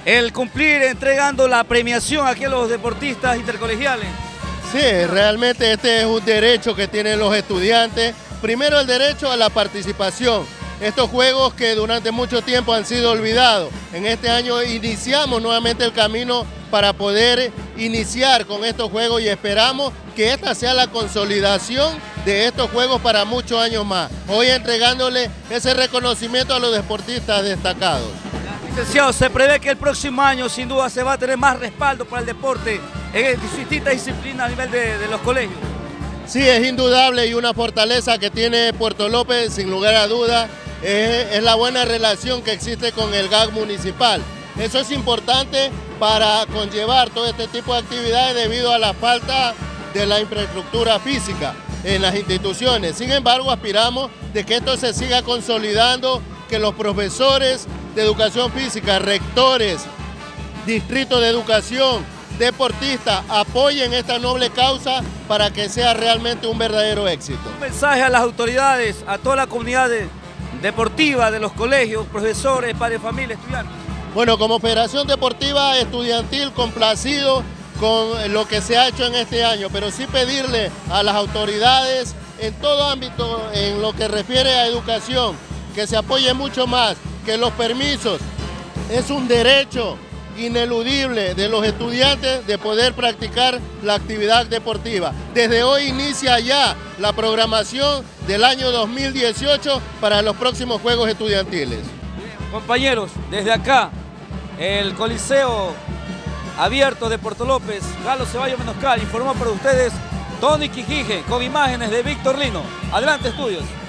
el cumplir entregando la premiación aquí a los deportistas intercolegiales. Sí, realmente este es un derecho que tienen los estudiantes. Primero, el derecho a la participación. Estos juegos que durante mucho tiempo han sido olvidados. En este año iniciamos nuevamente el camino para poder iniciar con estos juegos y esperamos que esta sea la consolidación de estos juegos para muchos años más. Hoy entregándole ese reconocimiento a los deportistas destacados. Licenciado, se prevé que el próximo año sin duda se va a tener más respaldo para el deporte en distintas disciplinas a nivel de los colegios. Sí, es indudable y una fortaleza que tiene Puerto López, sin lugar a dudas, es la buena relación que existe con el GAC municipal. Eso es importante para conllevar todo este tipo de actividades debido a la falta de la infraestructura física en las instituciones. Sin embargo, aspiramos de que esto se siga consolidando, que los profesores de educación física, rectores, distritos de educación, deportistas, apoyen esta noble causa para que sea realmente un verdadero éxito. Un mensaje a las autoridades, a toda la comunidad deportiva de los colegios, profesores, padres de familia, estudiantes. Bueno, como Federación Deportiva Estudiantil, complacido con lo que se ha hecho en este año, pero sí pedirle a las autoridades en todo ámbito, en lo que refiere a educación, que se apoye mucho más, que los permisos es un derecho ineludible de los estudiantes de poder practicar la actividad deportiva. Desde hoy inicia ya la programación del año 2018 para los próximos Juegos Estudiantiles. Bien, compañeros, desde acá, el Coliseo Abierto de Puerto López, Galo Ceballos Menoscal, informó para ustedes Tony Quiquije, con imágenes de Víctor Lino. Adelante, estudios.